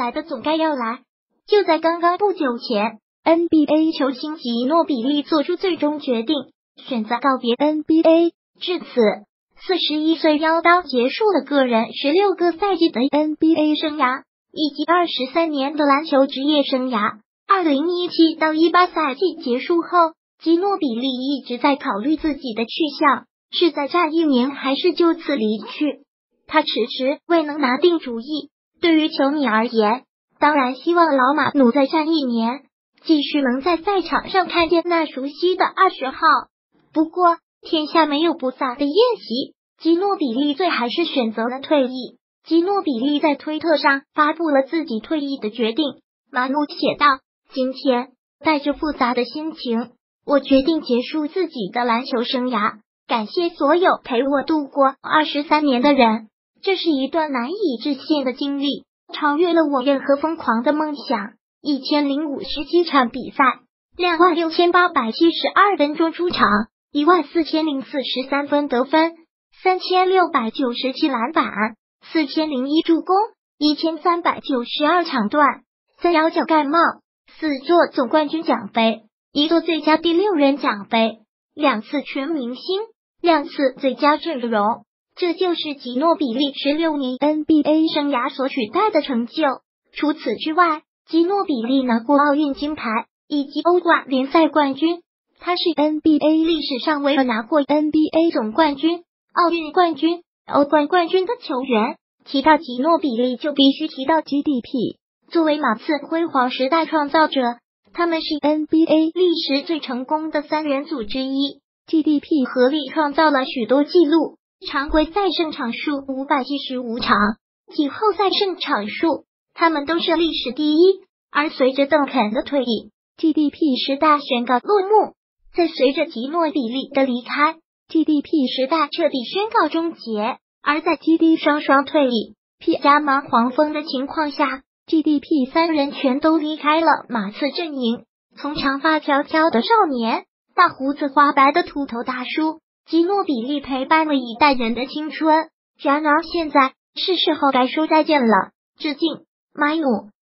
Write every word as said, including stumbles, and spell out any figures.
来的总该要来。就在刚刚不久前 ，N B A 球星吉诺比利做出最终决定，选择告别 N B A。至此，四十一岁妖刀结束了个人十六个赛季的 N B A 生涯，以及二十三年的篮球职业生涯。二零一七到一八赛季结束后，吉诺比利一直在考虑自己的去向，是再战一年还是就此离去。他迟迟未能拿定主意。对于球迷而言，当然希望老马努再战一年，继续能在赛场上看见那熟悉的二十号。不过，天下没有不散的宴席，吉诺比利最还是选择了退役。吉诺比利在推特上发布了自己退役的决定，马努写道：今天带着复杂的心情，我决定结束自己的篮球生涯，感谢所有陪我度过二十三年的人。这是一段难以置信的经历，超越了我任何疯狂的梦想。一千零五十七场比赛，两万六千八百七十二分钟出场，一万四千零四十三分得分，三千六百九十七篮板，四千零一助攻，一千三百九十二抢断，三摇脚盖帽，四座总冠军奖杯，一座最佳第六人奖杯，两次全明星，两次最佳阵容。这就是吉诺比利十六年 N B A 生涯所取代的成就。除此之外，吉诺比利拿过奥运金牌以及欧冠联赛冠军，他是 N B A 历史上唯一拿过 N B A 总冠军、奥运冠军、欧冠冠军的球员。提到吉诺比利就必须提到 G D P。 作为马刺辉煌时代创造者，他们是 N B A 历史最成功的三人组之一。 G D P 合力创造了许多纪录，常规赛胜场数五百一十五场，季后赛胜场数他们都是历史第一。而随着邓肯的退役， G D P 时代宣告落幕。在随着吉诺比利的离开， G D P 时代彻底宣告终结。而在 G D 双双退役、P 加盟黄蜂的情况下， G D P 三人全都离开了马刺阵营。从长发飘飘的少年，大胡子花白的秃头大叔，吉诺比利陪伴了一代人的青春。然而现在是时候该说再见了。致敬，马努。